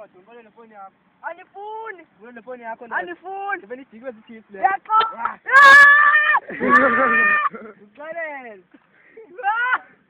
Tumbole na phone yako. Anifuni. Mbona na phone yako? Anifuni. Tupeni sigwe zichips leo. Yako. Ugale.